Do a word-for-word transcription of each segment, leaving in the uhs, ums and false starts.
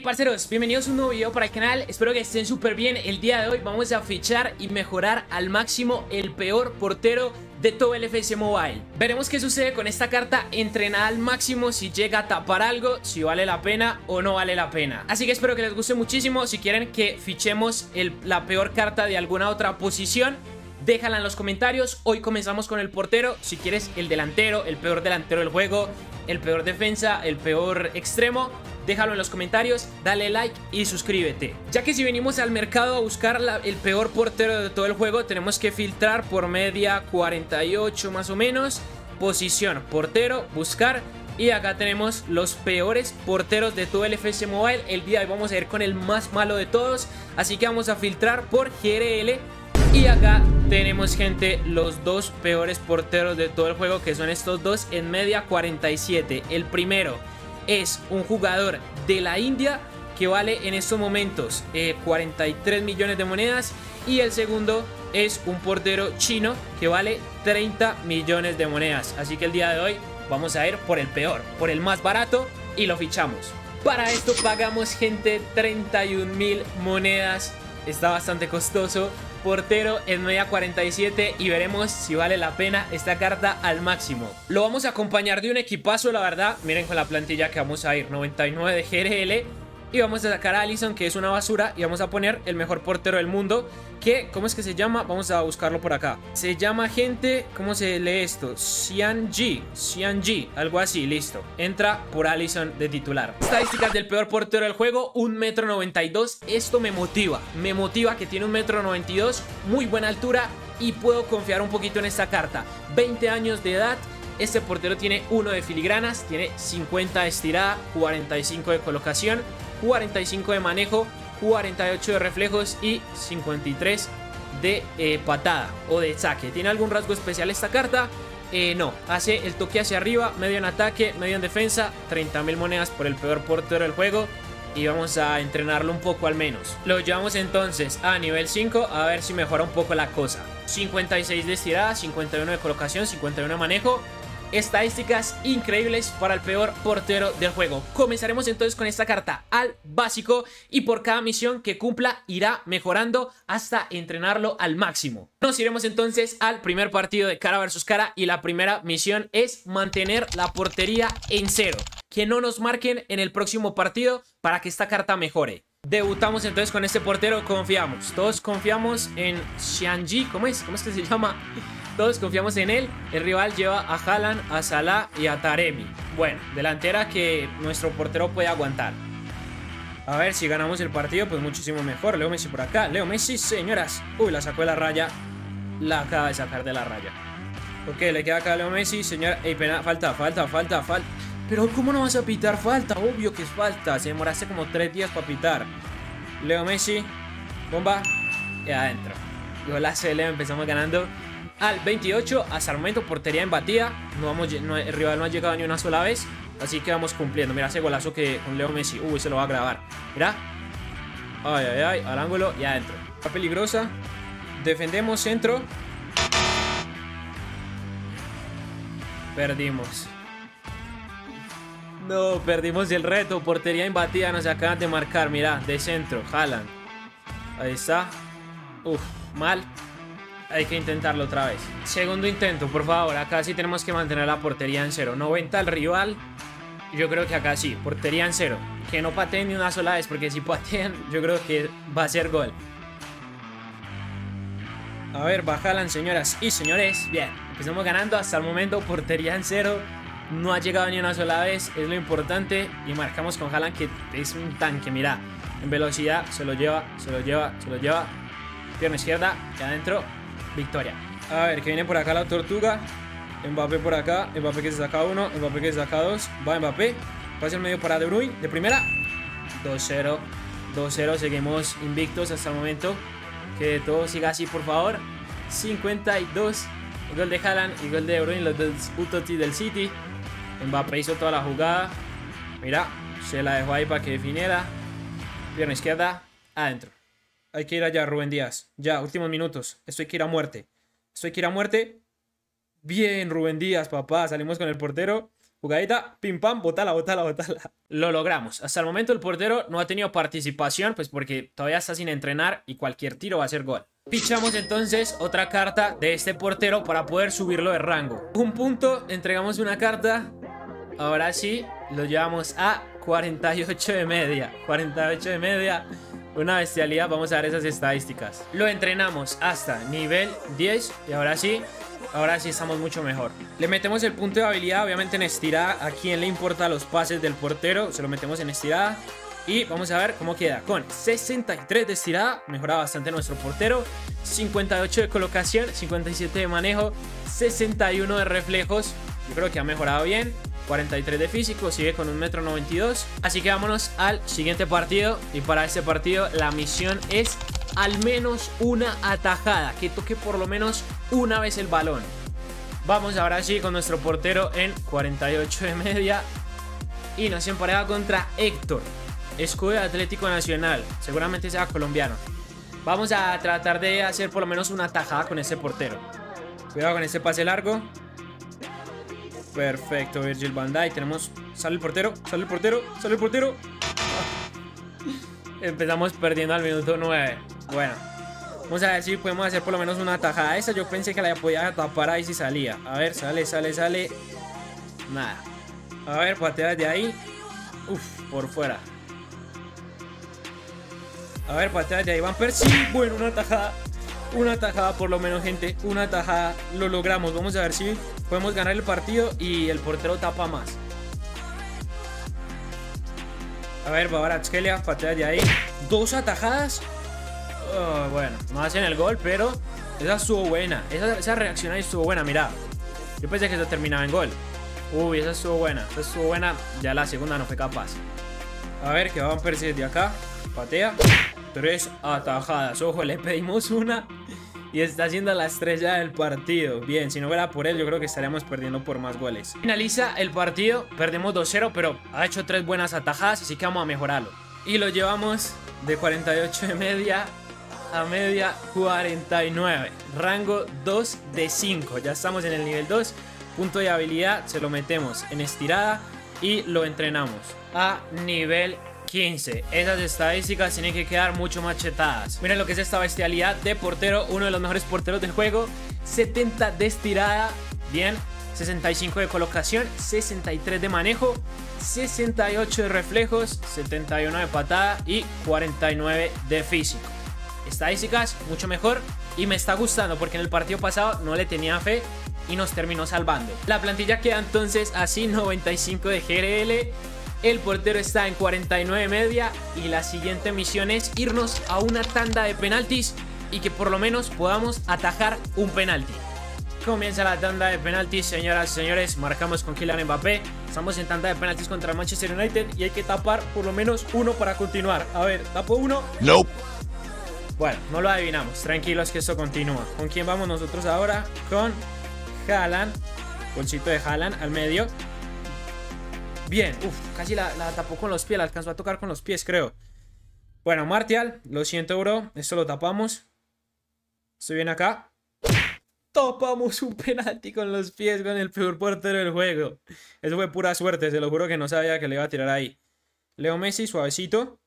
parceros, bienvenidos a un nuevo video para el canal. Espero que estén súper bien. El día de hoy vamos a fichar y mejorar al máximo el peor portero de todo el F C Mobile. Veremos qué sucede con esta carta entrenada al máximo, si llega a tapar algo, si vale la pena o no vale la pena. Así que espero que les guste muchísimo. Si quieren que fichemos el, la peor carta de alguna otra posición, déjala en los comentarios. Hoy comenzamos con el portero. Si quieres el delantero, el peor delantero del juego, el peor defensa, el peor extremo, déjalo en los comentarios, dale like y suscríbete. Ya que si venimos al mercado a buscar la, el peor portero de todo el juego, tenemos que filtrar por media cuarenta y ocho más o menos. Posición, portero, buscar. Y acá tenemos los peores porteros de todo el F C Mobile. El día de hoy vamos a ir con el más malo de todos, así que vamos a filtrar por G R L. Y acá tenemos, gente, los dos peores porteros de todo el juego, que son estos dos en media cuarenta y siete. El primero es un jugador de la India que vale en estos momentos eh, cuarenta y tres millones de monedas. Y el segundo es un portero chino que vale treinta millones de monedas. Así que el día de hoy vamos a ir por el peor, por el más barato, y lo fichamos. Para esto pagamos, gente, treinta y un mil monedas. Está bastante costoso. Portero en media cuarenta y siete, y veremos si vale la pena esta carta al máximo. Lo vamos a acompañar de un equipazo, la verdad. Miren con la plantilla que vamos a ir: noventa y nueve de G R L. Y vamos a sacar a Alisson, que es una basura, y vamos a poner el mejor portero del mundo, que, ¿cómo es que se llama? Vamos a buscarlo por acá. Se llama, gente, ¿cómo se lee esto? Xianji, Xianji, algo así, listo. Entra por Alisson de titular. Estadísticas del peor portero del juego: un metro noventa y dos. Esto me motiva, me motiva que tiene un metro noventa y dos, muy buena altura, y puedo confiar un poquito en esta carta. veinte años de edad. Este portero tiene uno de filigranas, tiene cincuenta de estirada, cuarenta y cinco de colocación, cuarenta y cinco de manejo, cuarenta y ocho de reflejos y cincuenta y tres de eh, patada o de saque. ¿Tiene algún rasgo especial esta carta? Eh, no, hace el toque hacia arriba, medio en ataque, medio en defensa. Treinta mil monedas por el peor portero del juego, y vamos a entrenarlo un poco al menos. Lo llevamos entonces a nivel cinco, a ver si mejora un poco la cosa. cincuenta y seis de estirada, cincuenta y uno de colocación, cincuenta y uno de manejo. Estadísticas increíbles para el peor portero del juego. Comenzaremos entonces con esta carta al básico, y por cada misión que cumpla irá mejorando hasta entrenarlo al máximo. Nos iremos entonces al primer partido de cara versus cara, y la primera misión es mantener la portería en cero, que no nos marquen en el próximo partido para que esta carta mejore. Debutamos entonces con este portero, confiamos, todos confiamos en Xianji. ¿Cómo es? ¿Cómo es que se llama? Todos confiamos en él. El rival lleva a Haaland, a Salah y a Taremi. Bueno, delantera que nuestro portero puede aguantar. A ver, si ganamos el partido, pues muchísimo mejor. Leo Messi por acá. Leo Messi, señoras. Uy, la sacó de la raya. La acaba de sacar de la raya. Ok, le queda acá a Leo Messi, señora. Ey, pena, falta, falta, falta, falta. Pero ¿cómo no vas a pitar falta? Obvio que es falta. Se demoraste como tres días para pitar. Leo Messi. Bomba. Y adentro. Y la C L empezamos ganando al veintiocho. Hasta el momento portería embatida. No vamos, no, el rival no ha llegado ni una sola vez, así que vamos cumpliendo. Mira ese golazo que con Leo Messi. Uy, se lo va a grabar. Mira. Ay, ay, ay. Al ángulo y adentro. Está peligrosa. Defendemos centro. Perdimos. No, perdimos el reto. Portería embatida, nos acaban de marcar. Mira, de centro, Haaland. Ahí está. Uf, mal. Hay que intentarlo otra vez. Segundo intento, por favor. Acá sí tenemos que mantener la portería en cero. noventa al rival. Yo creo que acá sí, portería en cero. Que no pateen ni una sola vez, porque si patean, yo creo que va a ser gol. A ver, va Haaland, señoras y señores. Bien, empezamos ganando hasta el momento. Portería en cero. No ha llegado ni una sola vez, es lo importante. Y marcamos con Haaland, que es un tanque. Mira, en velocidad se lo lleva, se lo lleva, se lo lleva. Pierna izquierda, y adentro. Victoria. A ver, que viene por acá la tortuga. Mbappé por acá. Mbappé que se saca uno. Mbappé que se saca dos. Va Mbappé. Pasa el medio para De Bruyne. De primera. dos cero. dos cero. Seguimos invictos hasta el momento. Que todo siga así, por favor. cincuenta y dos. El gol de Haaland y gol de De Bruyne. Los dos Utoti del City. Mbappé hizo toda la jugada. Mira. Se la dejó ahí para que definiera. Pierna izquierda. Adentro. Hay que ir allá, Rubén Díaz. Ya, últimos minutos. Esto hay que ir a muerte. Esto hay que ir a muerte. Bien, Rubén Díaz, papá. Salimos con el portero. Jugadita, pim pam, botala, botala, botala. Lo logramos. Hasta el momento el portero no ha tenido participación, pues porque todavía está sin entrenar y cualquier tiro va a ser gol. Fichamos entonces otra carta de este portero para poder subirlo de rango. Un punto, entregamos una carta. Ahora sí, lo llevamos a cuarenta y ocho de media. cuarenta y ocho de media. Una bestialidad, vamos a ver esas estadísticas. Lo entrenamos hasta nivel diez y ahora sí, ahora sí estamos mucho mejor. Le metemos el punto de habilidad, obviamente en estirada. ¿A quién le importa los pases del portero? Se lo metemos en estirada. Y vamos a ver cómo queda. Con sesenta y tres de estirada, mejora bastante nuestro portero. cincuenta y ocho de colocación, cincuenta y siete de manejo, sesenta y uno de reflejos. Yo creo que ha mejorado bien. cuarenta y tres de físico, sigue con un metro noventa y dos. Así que vámonos al siguiente partido. Y para este partido la misión es al menos una atajada, que toque por lo menos una vez el balón. Vamos ahora sí con nuestro portero en cuarenta y ocho de media. Y nos empareja contra Héctor, escudo de Atlético Nacional, seguramente sea colombiano. Vamos a tratar de hacer por lo menos una atajada con este portero. Cuidado con este pase largo. Perfecto, Virgil van Dijk. Tenemos... Sale el portero, sale el portero, sale el portero. Empezamos perdiendo al minuto nueve. Bueno, vamos a ver si podemos hacer por lo menos una tajada. Esa yo pensé que la podía tapar ahí si salía. A ver, sale, sale, sale. Nada. A ver, patea desde ahí. Uf, por fuera. A ver, patea desde ahí. Van Persie. Bueno, una tajada. Una tajada por lo menos, gente. Una tajada. Lo logramos. Vamos a ver si podemos ganar el partido y el portero tapa más. A ver, Kvaratskhelia, patea de ahí. Dos atajadas. Oh, bueno, no hacen el gol, pero esa estuvo buena. Esa, esa reacción ahí estuvo buena, mira. Yo pensé que eso terminaba en gol. Uy, esa estuvo buena. Esa estuvo buena. Ya la segunda no fue capaz. A ver, que van a perder de acá. Patea. Tres atajadas. Ojo, le pedimos una y está haciendo la estrella del partido. Bien, si no fuera por él, yo creo que estaríamos perdiendo por más goles. Finaliza el partido, perdemos dos cero, pero ha hecho tres buenas atajadas, así que vamos a mejorarlo. Y lo llevamos de cuarenta y ocho de media a media cuarenta y nueve. Rango dos de cinco. Ya estamos en el nivel dos. Punto de habilidad, se lo metemos en estirada y lo entrenamos a nivel quince. Esas estadísticas tienen que quedar mucho más chetadas. Miren lo que es esta bestialidad de portero, uno de los mejores porteros del juego. setenta de estirada, bien, sesenta y cinco de colocación, sesenta y tres de manejo, sesenta y ocho de reflejos, setenta y uno de patada y cuarenta y nueve de físico. Estadísticas mucho mejor y me está gustando porque en el partido pasado no le tenía fe y nos terminó salvando. La plantilla queda entonces así: noventa y cinco de G R L. El portero está en cuarenta y nueve media y la siguiente misión es irnos a una tanda de penaltis y que por lo menos podamos atajar un penalti. Comienza la tanda de penaltis, señoras y señores. Marcamos con Kylian Mbappé. Estamos en tanda de penaltis contra el Manchester United y hay que tapar por lo menos uno para continuar. A ver, ¿tapo uno? Nope. Bueno, no lo adivinamos. Tranquilos que esto continúa. ¿Con quién vamos nosotros ahora? Con Haaland. Bolsito de Haaland al medio. Bien, uff, casi la, la tapó con los pies, la alcanzó a tocar con los pies, creo. Bueno, Martial, lo siento, bro. Esto lo tapamos. Estoy bien acá. Tapamos un penalti con los pies con el peor portero del juego. Eso fue pura suerte, se lo juro que no sabía que le iba a tirar ahí. Leo Messi, suavecito.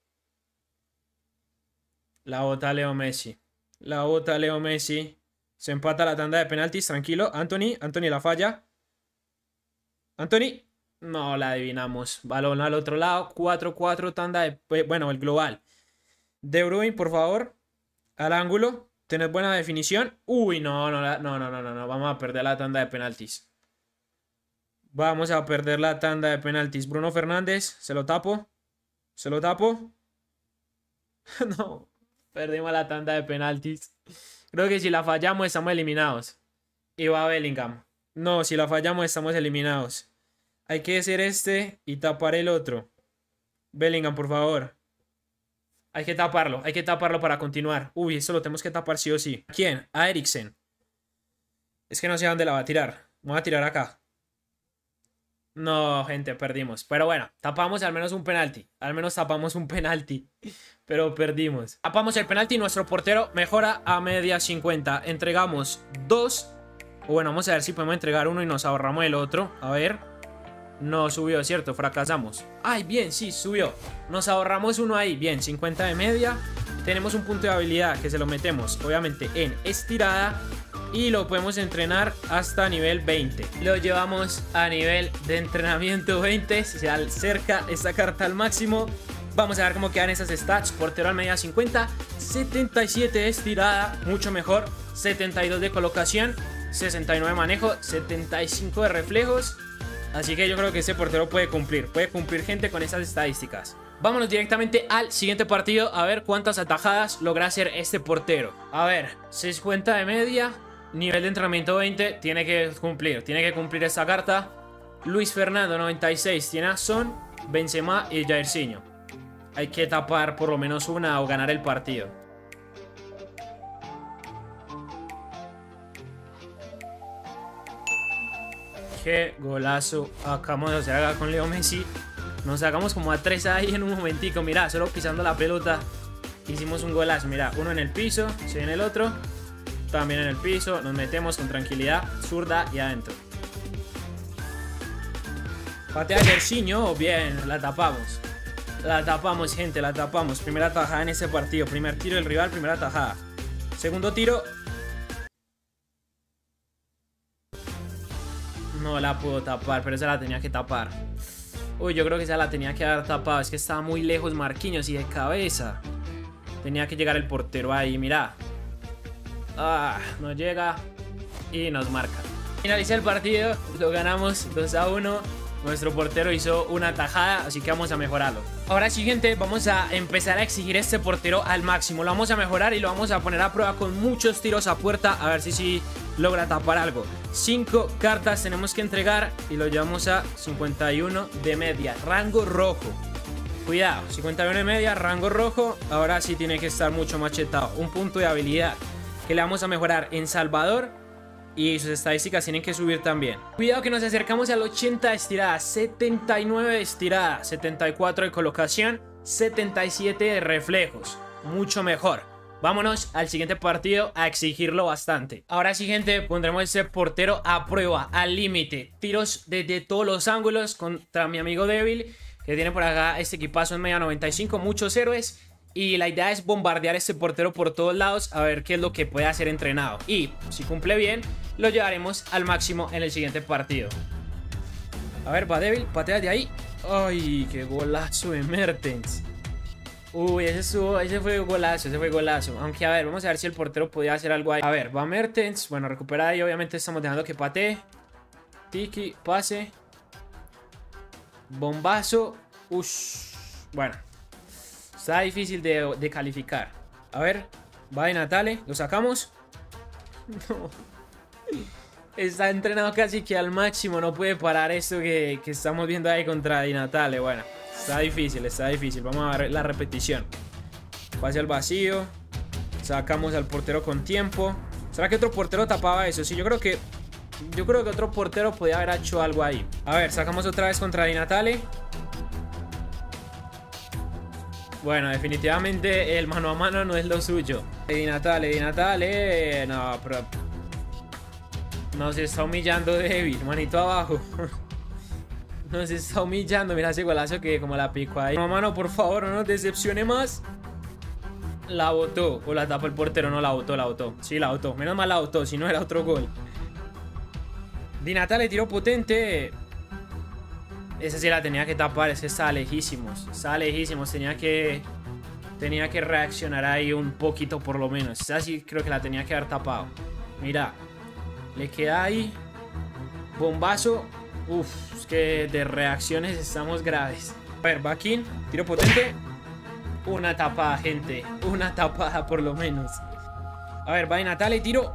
La bota Leo Messi. La bota Leo Messi. Se empata la tanda de penaltis, tranquilo. Anthony, Anthony la falla. Anthony. No la adivinamos. Balón al otro lado. cuatro cuatro, tanda de... Bueno, el global. De Bruyne, por favor. Al ángulo. ¿Tenés buena definición? Uy, no, no, no, no, no, no, no. Vamos a perder la tanda de penaltis. Vamos a perder la tanda de penaltis. Bruno Fernández. Se lo tapo. Se lo tapo. No. Perdimos la tanda de penaltis. Creo que si la fallamos estamos eliminados. Y va Bellingham. No, si la fallamos estamos eliminados. Hay que hacer este y tapar el otro. Bellingham, por favor. Hay que taparlo, hay que taparlo para continuar. Uy, esto lo tenemos que tapar sí o sí. ¿Quién? A Eriksen. Es que no sé a dónde la va a tirar. Voy a tirar acá. No, gente, perdimos. Pero bueno, tapamos al menos un penalti. Al menos tapamos un penalti. Pero perdimos. Tapamos el penalti y nuestro portero mejora a media cincuenta. Entregamos dos. Bueno, vamos a ver si podemos entregar uno y nos ahorramos el otro. A ver. No subió, ¿cierto? Fracasamos. Ay, bien, sí, subió. Nos ahorramos uno ahí. Bien, cincuenta de media. Tenemos un punto de habilidad que se lo metemos, obviamente, en estirada. Y lo podemos entrenar hasta nivel veinte. Lo llevamos a nivel de entrenamiento veinte. Se acerca esta carta al máximo. Vamos a ver cómo quedan esas stats. Portero al media cincuenta, setenta y siete de estirada, mucho mejor. setenta y dos de colocación, sesenta y nueve de manejo, setenta y cinco de reflejos. Así que yo creo que ese portero puede cumplir. Puede cumplir, gente, con esas estadísticas. Vámonos directamente al siguiente partido. A ver cuántas atajadas logra hacer este portero. A ver, cincuenta de media, nivel de entrenamiento veinte. Tiene que cumplir, tiene que cumplir esta carta. Luis Fernando, noventa y seis, tiene a Son, Benzema y Jairzinho. Hay que tapar por lo menos una o ganar el partido. Qué golazo acabamos de hacer acá con Leo Messi. Nos sacamos como a tres ahí en un momentico. Mirá, solo pisando la pelota hicimos un golazo. Mirá, uno en el piso, se viene el otro. También en el piso, nos metemos con tranquilidad. Zurda y adentro. Patea Jairzinho, bien, la tapamos. La tapamos, gente, la tapamos. Primera tajada en ese partido. Primer tiro del rival, primera tajada. Segundo tiro. No la puedo tapar, pero esa la tenía que tapar. Uy, yo creo que esa la tenía que haber tapado. Es que estaba muy lejos Marquinhos y de cabeza. Tenía que llegar el portero ahí, mirá. Ah, no llega. Y nos marca. Finaliza el partido, lo ganamos dos a uno. Nuestro portero hizo una tajada, así que vamos a mejorarlo. Ahora sí, gente, vamos a empezar a exigir a este portero al máximo. Lo vamos a mejorar y lo vamos a poner a prueba con muchos tiros a puerta. A ver si sí logra tapar algo. Cinco cartas tenemos que entregar y lo llevamos a cincuenta y uno de media. Rango rojo. Cuidado, cincuenta y uno de media, rango rojo. Ahora sí tiene que estar mucho machetado. Un punto de habilidad que le vamos a mejorar en Salvador. Y sus estadísticas tienen que subir también. Cuidado que nos acercamos al ochenta de estirada, setenta y nueve de estirada, setenta y cuatro de colocación, setenta y siete de reflejos. Mucho mejor. Vámonos al siguiente partido a exigirlo bastante. Ahora sí, gente, pondremos ese portero a prueba, al límite. Tiros desde todos los ángulos contra mi amigo Débil, que tiene por acá este equipazo en media noventa y cinco, muchos héroes. Y la idea es bombardear a este portero por todos lados, a ver qué es lo que puede hacer entrenado. Y si cumple bien, lo llevaremos al máximo en el siguiente partido. A ver, va Débil, patea de ahí. Ay, qué golazo de Mertens. Uy, ese, estuvo, ese fue golazo, ese fue golazo. Aunque a ver, vamos a ver si el portero podía hacer algo ahí. A ver, va Mertens, bueno, recupera ahí, obviamente estamos dejando que patee. Tiki, pase. Bombazo. Ush, bueno. Está difícil de, de calificar. A ver, va de Natale, lo sacamos. No. Está entrenado casi que al máximo. No puede parar esto que, que estamos viendo ahí contra Di Natale. Bueno, está difícil, está difícil. Vamos a ver la repetición. Pase al vacío. Sacamos al portero con tiempo. ¿Será que otro portero tapaba eso? Sí, yo creo que Yo creo que otro portero podía haber hecho algo ahí. A ver, sacamos otra vez contra Di Natale. Bueno, definitivamente el mano a mano no es lo suyo. Di Natale, Di Natale. No, pero nos está humillando Débil, manito abajo. Nos está humillando. Mira ese golazo que como la pico ahí. No, mano, por favor, no nos decepcione más. La botó. O la tapó el portero. No, la botó, la botó. Sí, la botó. Menos mal la botó, si no era otro gol. Di Natale tiró potente. Esa sí la tenía que tapar. Ese estaba lejísimos. Estaba lejísimos. Tenía que Tenía que reaccionar ahí un poquito por lo menos. Esa sí creo que la tenía que haber tapado. Mira. Le queda ahí. Bombazo. Uf, es que de reacciones estamos graves. A ver, Bakin, tiro potente. Una tapada, gente. Una tapada por lo menos. A ver, va Di Natale, tiro.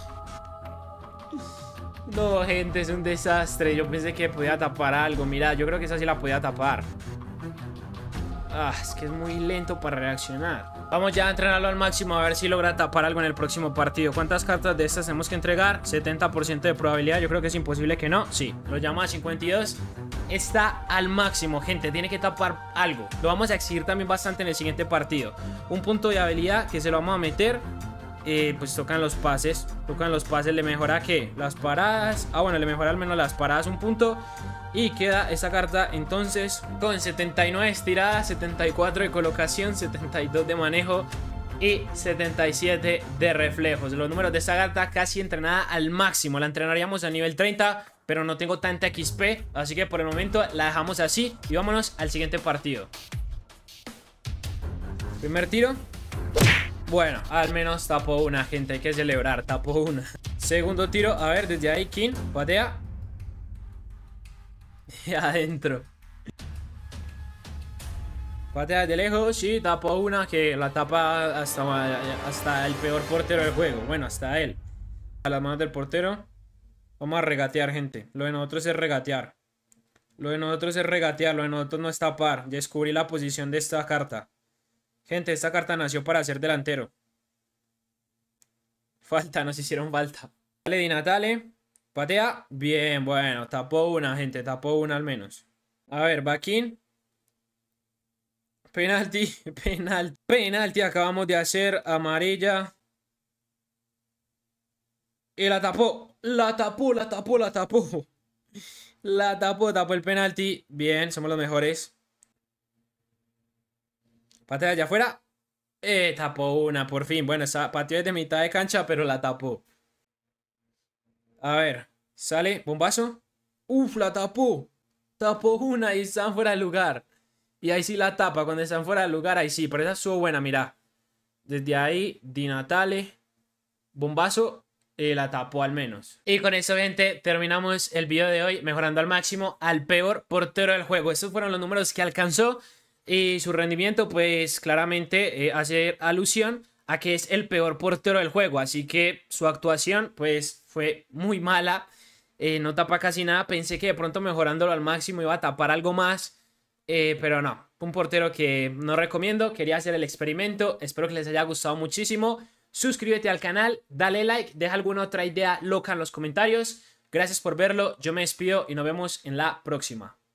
No, gente, es un desastre. Yo pensé que podía tapar algo. Mira, yo creo que esa sí la podía tapar. Ah, es que es muy lento para reaccionar. Vamos ya a entrenarlo al máximo a ver si logra tapar algo en el próximo partido. ¿Cuántas cartas de estas tenemos que entregar? setenta por ciento de probabilidad. Yo creo que es imposible que no. Sí, lo llama a cincuenta y dos. Está al máximo, gente. Tiene que tapar algo. Lo vamos a exigir también bastante en el siguiente partido. Un punto de habilidad que se lo vamos a meter. Eh, pues tocan los pases. Tocan los pases. Le mejora ¿qué? Las paradas. Ah, bueno, le mejora al menos las paradas un punto. Y queda esa carta entonces con setenta y nueve estiradas, setenta y cuatro de colocación, setenta y dos de manejo y setenta y siete de reflejos. Los números de esta carta casi entrenada al máximo. La entrenaríamos a nivel treinta, pero no tengo tanta X P, así que por el momento la dejamos así. Y vámonos al siguiente partido. Primer tiro. Bueno, al menos tapó una, gente, hay que celebrar, tapó una. Segundo tiro, a ver, desde ahí King patea. Y adentro. Patea de lejos, sí, tapó una que la tapa hasta, hasta el peor portero del juego. Bueno, hasta él. A las manos del portero. Vamos a regatear, gente. Lo de nosotros es regatear. Lo de nosotros es regatear, lo de nosotros no es tapar. Ya descubrí la posición de esta carta. Gente, esta carta nació para ser delantero. Falta, nos hicieron falta. Dale, Di Natale. Patea. Bien, bueno, tapó una, gente. Tapó una al menos. A ver, Bakin. Penalti, penalti, penalti. Acabamos de hacer amarilla. Y la tapó. La tapó, la tapó, la tapó. La tapó, tapó el penalti. Bien, somos los mejores. Patea allá afuera. Eh, tapó una, por fin. Bueno, esa pateó desde mitad de cancha, pero la tapó. A ver, sale, bombazo. Uf, la tapó. Tapó una y están fuera de lugar. Y ahí sí la tapa, cuando están fuera de lugar, ahí sí. Pero esa estuvo buena, mira. Desde ahí, Di Natale. Bombazo. Eh, la tapó al menos. Y con eso, gente, terminamos el video de hoy mejorando al máximo al peor portero del juego. Estos fueron los números que alcanzó. Y su rendimiento, pues claramente eh, hace alusión a que es el peor portero del juego. Así que su actuación, pues, fue muy mala. Eh, no tapa casi nada. Pensé que de pronto mejorándolo al máximo iba a tapar algo más. Eh, pero no, un portero que no recomiendo. Quería hacer el experimento. Espero que les haya gustado muchísimo. Suscríbete al canal, dale like, deja alguna otra idea loca en los comentarios. Gracias por verlo, yo me despido y nos vemos en la próxima.